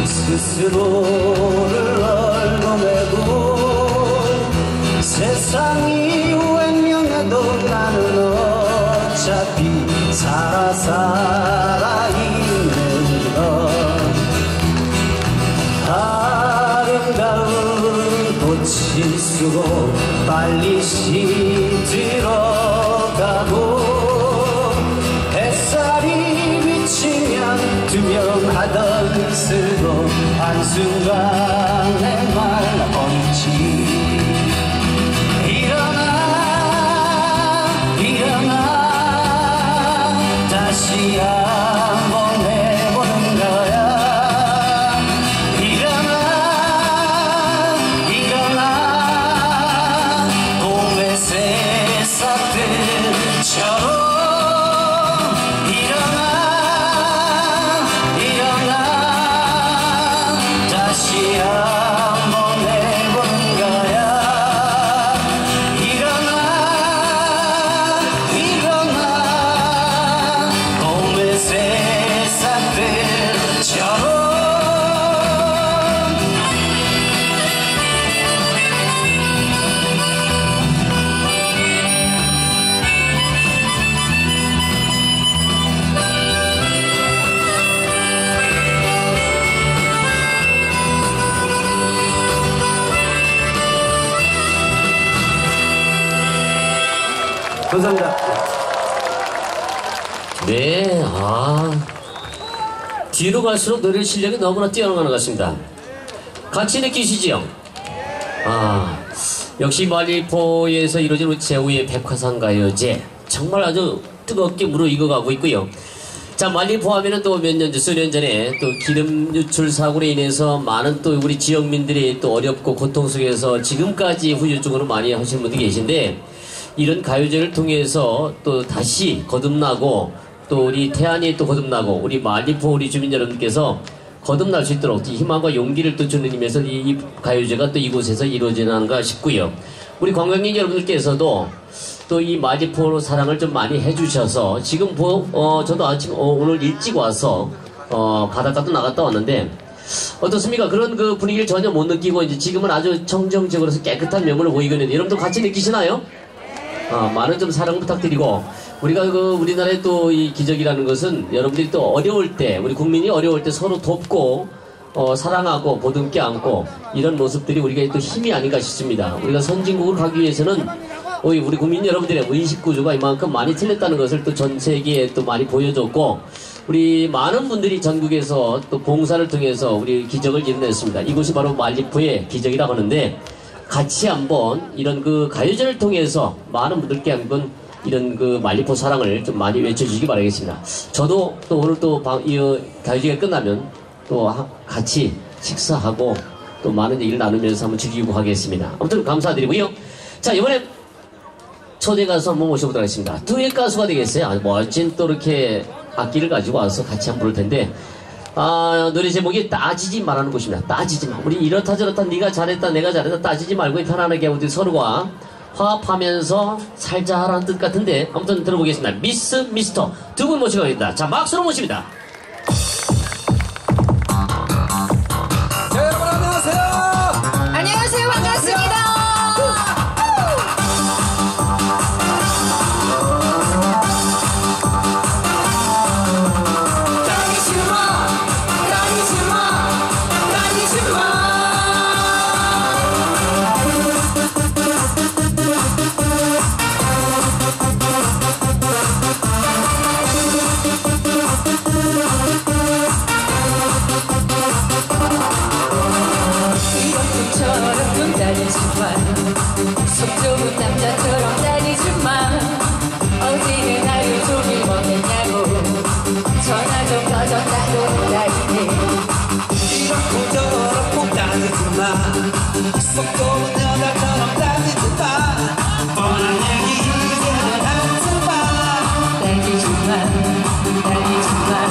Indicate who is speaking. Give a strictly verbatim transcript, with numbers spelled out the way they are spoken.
Speaker 1: 스스로를 얽어매고 세상이 운명해도 나는 어차피 살아 살아있는 것 아름다운 꽃일수록 빨리 시들어가고 햇살이 비치면 투명하던 스도 한순간에 말라버리지 일어나 일어나 다시 한번 해보는 거야 일어나 일어나 봄의 새싹들처럼 일어나 일어나 다시 한번 해보는 거야 일어나 일어나 봄의 새싹들처럼 감사합니다.
Speaker 2: 네, 아 뒤로 갈수록 노래 실력이 너무나 뛰어난 것 같습니다. 같이 느끼시지요? 아 역시 말리포에서 이루어진 우리 제우의 백화산가요제 정말 아주 뜨겁게 무르익어가고 있고요. 자, 말리포 하면은 또 몇 년 전, 수년 전에 또 기름 유출 사고로 인해서 많은 또 우리 지역민들이 또 어렵고 고통 속에서 지금까지 후유증으로 많이 하시는 분들이 계신데 이런 가요제를 통해서 또 다시 거듭나고 또 우리 태안이 또 거듭나고 우리 말리포 우리 주민 여러분께서 거듭날 수 있도록 희망과 용기를 또 주는 의미에서 이 가요제가 또 이곳에서 이루어지는가 싶고요. 우리 관광객 여러분들께서도 또 이 말리포 사랑을 좀 많이 해주셔서 지금 보, 어, 저도 아침 어, 오늘 일찍 와서 어, 바닷가도 나갔다 왔는데 어떻습니까? 그런 그 분위기를 전혀 못 느끼고 이제 지금은 아주 정정적으로 깨끗한 명물을 보이고 있는데 여러분들 같이 느끼시나요? 어, 많은 좀 사랑 부탁드리고 우리가 그 우리나라의 또 이 기적이라는 것은 여러분들이 또 어려울 때 우리 국민이 어려울 때 서로 돕고 어, 사랑하고 보듬게 안고 이런 모습들이 우리가 또 힘이 아닌가 싶습니다. 우리가 선진국을 가기 위해서는 우리 국민 여러분들의 의식 구조가 이만큼 많이 틀렸다는 것을 또 전 세계에 또 많이 보여줬고 우리 많은 분들이 전국에서 또 봉사를 통해서 우리 기적을 이뤄냈습니다. 이곳이 바로 말리포의 기적이라고 하는데 같이 한번 이런 그 가요제를 통해서 많은 분들께 한번 이런 그 말리포 사랑을 좀 많이 외쳐주시기 바라겠습니다. 저도 또 오늘 또 이 가요제가 끝나면 또 같이 식사하고 또 많은 얘기를 나누면서 한번 즐기고 하겠습니다. 아무튼 감사드리고요. 자, 이번에 초대 가수 한번 모셔보도록 하겠습니다. 듀엣 가수가 되겠어요. 아주 멋진 또 이렇게 악기를 가지고 와서 같이 한번 부를 텐데 아, 노래 제목이 따지지 말라는 곳입니다. 따지지 마. 우리 이렇다 저렇다 네가 잘했다 내가 잘했다 따지지 말고 편안하게 우리 서로가 화합하면서 살자 하라는 뜻 같은데 아무튼 들어보겠습니다. 미스 미스터 두 분 모시고 가겠습니다. 자, 박수로 모십니다.
Speaker 3: 자, 여러분 안녕하세요.
Speaker 4: 안녕하세요. 반갑습니다. 속 좁은 남자처럼 다니지마. 어디에 하루 종일 보냈냐고 전화 좀 꺼졌다고 다니네.
Speaker 3: 이렇고 저렇고 다니지마. 속 좁은 여자처럼 다니지마. 뻔한 얘기 이제는 하지마.
Speaker 4: 다니지마 다니지마